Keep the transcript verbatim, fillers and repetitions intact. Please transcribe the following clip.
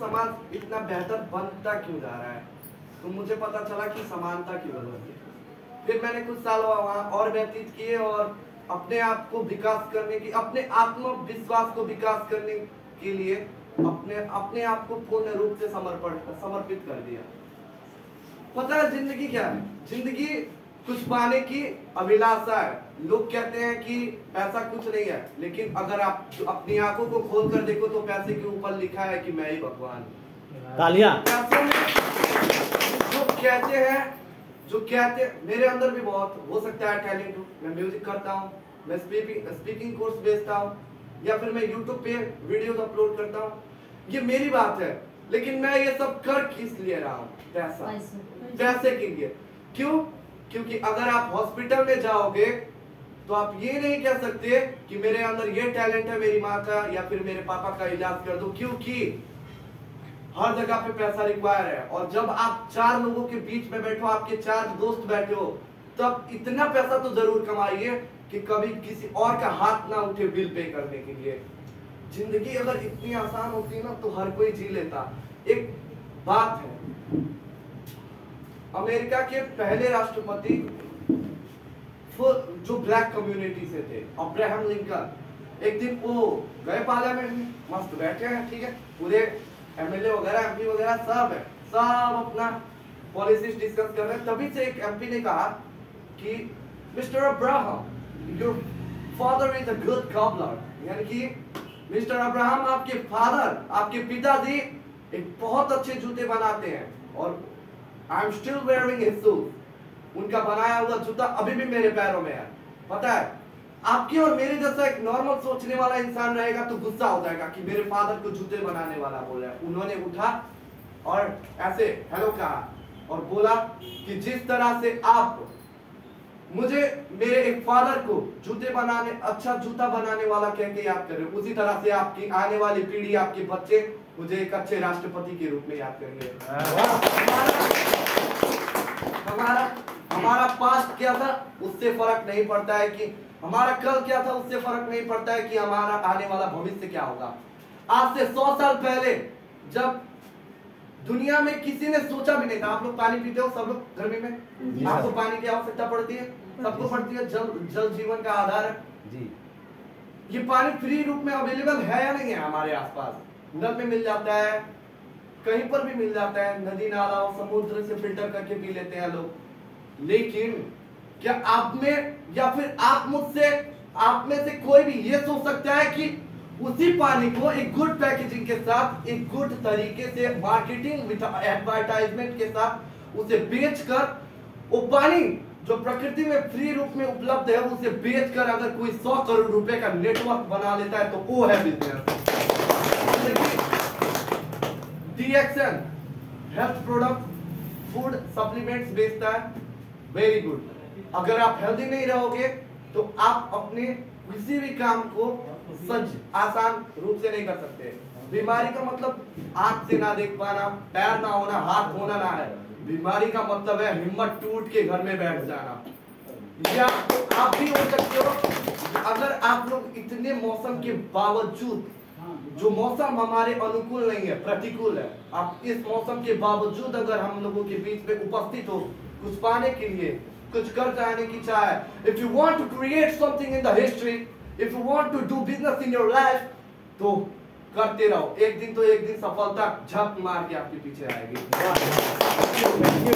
समाज इतना बेहतर बनता क्यों जा रहा है? तो मुझे पता चला कि समानता की वजह से। फिर मैंने कुछ साल वहाँ और व्यतीत किए और अपने आप को विकास करने की, अपने आत्मविश्वास को विकास करने के लिए अपने अपने आप को पूर्ण रूप से समर्पण समर्पित कर दिया। पता है जिंदगी क्या है? जिंदगी कुछ पाने की अभिलाषा है। लोग कहते हैं कि पैसा कुछ नहीं है, लेकिन अगर आप अपनी आंखों को खोल कर देखो तो पैसे के ऊपर लिखा है कि मैं ही भगवान हूं। तालियां। जो कहते हैं जो कहते मेरे अंदर भी बहुत हो सकता है टैलेंट हो, मैं म्यूजिक करता हूँ, मैं स्पीकिंग स्पीकिंग कोर्स बेचता हूँ, या फिर मैं यूट्यूब पे वीडियोस अपलोड करता हूँ, ये मेरी बात है। लेकिन मैं ये सब कर किस लिए रहा हूँ? पैसा, पैसे के लिए। क्यों? क्योंकि अगर आप हॉस्पिटल में जाओगे तो आप ये नहीं कह सकते कि मेरे अंदर ये टैलेंट है, मेरी माँ का या फिर मेरे पापा का इलाज कर दो, क्योंकि हर जगह पे पैसा रिक्वायर है। और जब आप चार लोगों के बीच में बैठो, आपके चार दोस्त बैठे हो, तब इतना पैसा तो जरूर कमाइए कि कभी किसी और का हाथ ना उठे बिल पे करने के लिए। जिंदगी अगर इतनी आसान होती ना तो हर कोई जी लेता। एक बात है, अमेरिका के पहले राष्ट्रपति जो ब्लैक कम्युनिटी से थे, अब्राहम लिंकन, एक दिन वो गए पार्लियामेंट में, मस्त बैठे हैं, ठीक है, पूरे एमएलए वगैरह एमपी वगैरह सब है, सब अपना पॉलिसीज डिस्कस कर रहे हैं। तभी से एक एमपी ने कहा कि mister Abraham, your father is a good cobbler, यानी कि मिस्टर अब्राहम, आपके फादर, आपके पिताजी एक बहुत अच्छे जूते बनाते हैं और I am still wearing his shoes. उनका बनाया हुआ जूता अभी भी मेरे पैरों में है। पता है, आपके और मेरे जैसा एक नॉर्मल सोचने वाला इंसान रहेगा तो गुस्सा हो जाएगा कि मेरे फादर को जूते बनाने वाला बोल रहा है। उन्होंने उठा और ऐसे हेलो कहा और बोला कि जिस तरह से आप मुझे मेरे एक फादर को जूते बनाने, अच्छा जूता बनाने वाला कह के याद कर रहे हो, उसी तरह से आपकी आने वाली पीढ़ी, आपके बच्चे मुझे एक अच्छे राष्ट्रपति के रूप में याद करेंगे। हमारा हमारा पास्ट क्या था उससे फर्क नहीं पड़ता है, कि हमारा कल क्या था उससे फर्क नहीं पड़ता है कि हमारा आने वाला भविष्य क्या होगा। आज से सौ साल पहले जब दुनिया में किसी ने सोचा भी नहीं था, आप लोग पानी पीते हो सब लोग गर्मी में, आपको पानी की आवश्यकता पड़ती है, सबको पड़ती है, जल जल जीवन का आधार है जी। ये पानी फ्री रूप में अवेलेबल है या नहीं है? हमारे आसपास नल में मिल जाता है, कहीं पर भी मिल जाता है, नदी नाला और समुद्र से फिल्टर करके पी लेते हैं लोग। लेकिन क्या आप में या फिर आप मुझसे, आप में से कोई भी ये सोच सकता है कि उसी पानी को एक गुड पैकेजिंग के साथ, एक गुड तरीके से मार्केटिंग विद एडवर्टाइजमेंट के साथ उसे बेचकर, वो पानी जो प्रकृति में फ्री रूप में उपलब्ध है उसे बेचकर अगर कोई सौ करोड़ रुपए का नेटवर्क बना लेता है तो वो है business. DXN health product, food supplements बेचता है, वेरी गुड। अगर आप हेल्दी नहीं रहोगे तो आप अपने किसी भी काम को सच आसान रूप से नहीं कर सकते। बीमारी का मतलब आंख से ना देख पाना, पैर ना होना, हाथ होना ना है। बीमारी का मतलब है हिम्मत टूट के घर में बैठ जाना। या आप भी हो सकते हो अगर आप लोग इतने मौसम के बावजूद, जो मौसम हमारे अनुकूल नहीं है, प्रतिकूल है, आप इस मौसम के बावजूद अगर हम लोगों के बीच में उपस्थित हो, कुछ पाने के लिए, कुछ कर जाने की चाह है, if you want to create something in the history, if you want to do business in your life, तो करते रहो। एक दिन तो एक दिन सफलता झपट मार के आपके पीछे आएगी।